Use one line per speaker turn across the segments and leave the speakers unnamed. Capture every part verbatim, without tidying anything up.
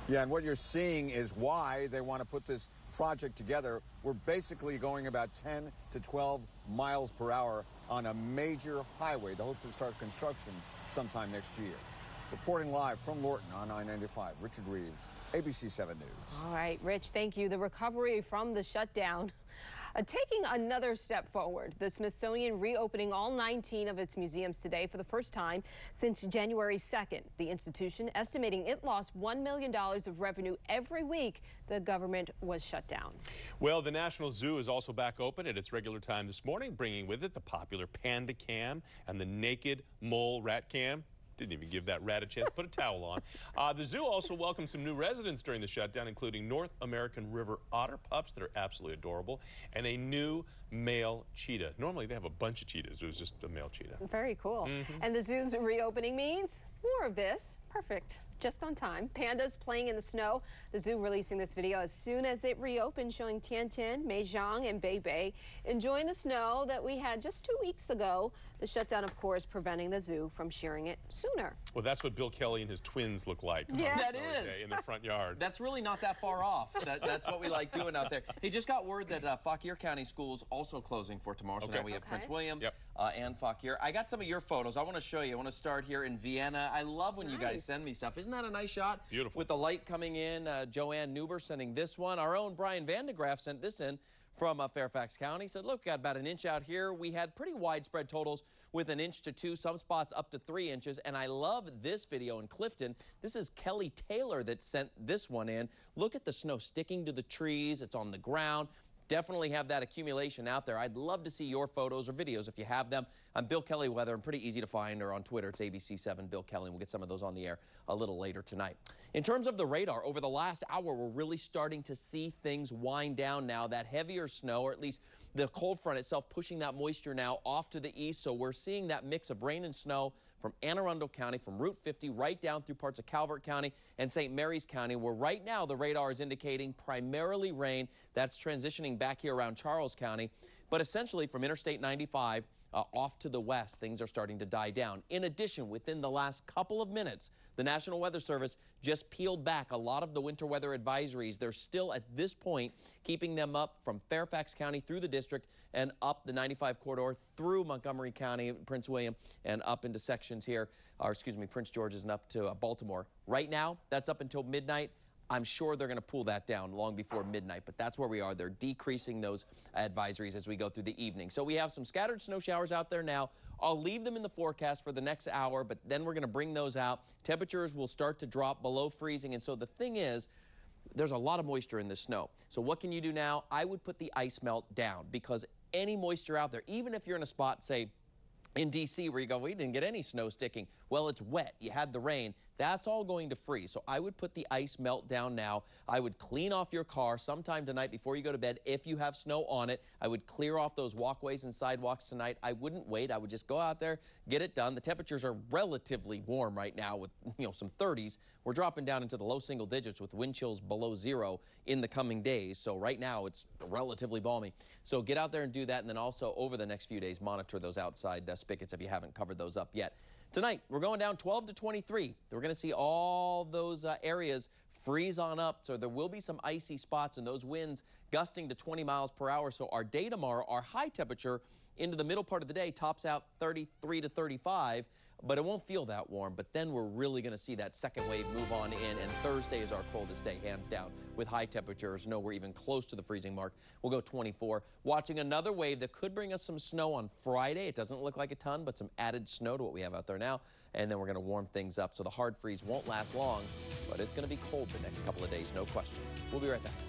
Yeah, and what you're seeing is why they want to put this project together. We're basically going about ten to twelve miles per hour on a major highway. They hope to start construction sometime next year. Reporting live from Lorton on I ninety-five, Richard Reeve, A B C seven News.
All right, Rich, thank you. The recovery from the shutdown uh, taking another step forward. The Smithsonian reopening all nineteen of its museums today for the first time since January second. The institution estimating it lost one million dollars of revenue every week the government was shut down.
Well, the National Zoo is also back open at its regular time this morning, bringing with it the popular Panda Cam and the Naked Mole Rat Cam. Didn't even give that rat a chance to put a towel on. Uh, the zoo also welcomed some new residents during the shutdown, including North American River otter pups that are absolutely adorable, and a new male cheetah. Normally they have a bunch of cheetahs. It was just a male cheetah.
Very cool. Mm-hmm. And the zoo's reopening means more of this. Perfect. Just on time. Pandas playing in the snow. The zoo releasing this video as soon as it reopened, showing Tian Tian, Mei Zhang, and Bei Bei enjoying the snow that we had just two weeks ago. The shutdown, of course, preventing the zoo from shearing it sooner.
Well, that's what Bill Kelly and his twins look like.
Yeah,
that is.
In the front yard.
That's really not that far off. That, that's what we like doing out there. He just got word that uh, Fauquier County Schools also closing for tomorrow. So
okay.
now we have
okay.
Prince William
yep.
uh, and Fauquier. I got some of your photos. I want to show you. I want to start here in Vienna. I love when
nice.
you guys send me stuff. Isn't that a nice shot?
Beautiful.
With the light coming in, uh, Joanne Newber sending this one. Our own Brian Vandegraff sent this in from uh, Fairfax County. He said, look, got about an inch out here. We had pretty widespread totals with an inch to two, some spots up to three inches. And I love this video in Clifton. This is Kelly Taylor that sent this one in. Look at the snow sticking to the trees. It's on the ground. Definitely have that accumulation out there. I'd love to see your photos or videos if you have them. I'm Bill Kelly Weather. I'm pretty easy to find, or on Twitter, it's A B C seven Bill Kelly. And we'll get some of those on the air a little later tonight. In terms of the radar, over the last hour, we're really starting to see things wind down now. That heavier snow, or at least the cold front itself, pushing that moisture now off to the east. So we're seeing that mix of rain and snow from Anne Arundel County, from Route fifty, right down through parts of Calvert County and Saint Mary's County, where right now the radar is indicating primarily rain. That's transitioning back here around Charles County. But essentially from Interstate ninety-five uh, off to the west, things are starting to die down. In addition, within the last couple of minutes, the National Weather Service just peeled back a lot of the winter weather advisories. They're still at this point keeping them up from Fairfax County through the district and up the ninety-five corridor through Montgomery County, Prince William, and up into sections here, or excuse me, Prince George's and up to uh, Baltimore. Right now, that's up until midnight. I'm sure they're going to pull that down long before midnight, but that's where we are. They're decreasing those advisories as we go through the evening. So we have some scattered snow showers out there now. I'll leave them in the forecast for the next hour, but then we're going to bring those out. Temperatures will start to drop below freezing, and so the thing is, there's a lot of moisture in the snow. So what can you do now? I would put the ice melt down, because any moisture out there, even if you're in a spot, say, in D C where you go, we didn't get any snow sticking. Well, it's wet. You had the rain. That's all going to freeze. So I would put the ice melt down now. I would clean off your car sometime tonight before you go to bed if you have snow on it. I would clear off those walkways and sidewalks tonight. I wouldn't wait. I would just go out there, get it done. The temperatures are relatively warm right now with, you know, some thirties. We're dropping down into the low single digits with wind chills below zero in the coming days. So right now it's relatively balmy. So get out there and do that. And then also over the next few days, monitor those outside uh, spigots if you haven't covered those up yet. Tonight, we're going down twelve to twenty-three. We're going to see all those uh, areas freeze on up, so there will be some icy spots and those winds gusting to twenty miles per hour. So our day tomorrow, our high temperature into the middle part of the day tops out thirty-three to thirty-five, but it won't feel that warm. But then we're really going to see that second wave move on in, and Thursday is our coldest day, hands down, with high temperatures. No, we're even close to the freezing mark. We'll go twenty-four. Watching another wave that could bring us some snow on Friday. It doesn't look like a ton, but some added snow to what we have out there now. And then we're going to warm things up, so the hard freeze won't last long, but it's going to be cold the next couple of days, no question. We'll be right back.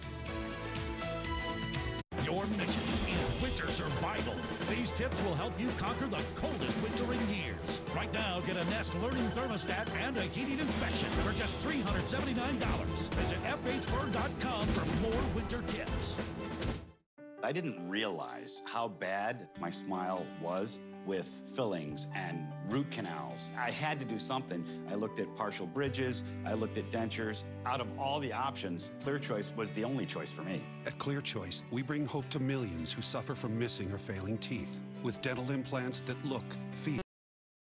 Your mission is winter survival. These tips will help you conquer the coldest winter in years. Right now, get a Nest Learning Thermostat and a heating inspection for just three hundred seventy-nine dollars. Visit F H fur dot com for more winter tips.
I didn't realize how bad my smile was with fillings and root canals. I had to do something. I looked at partial bridges, I looked at dentures. Out of all the options, Clear Choice was the only choice for me.
At Clear Choice, we bring hope to millions who suffer from missing or failing teeth with dental implants that look, feel,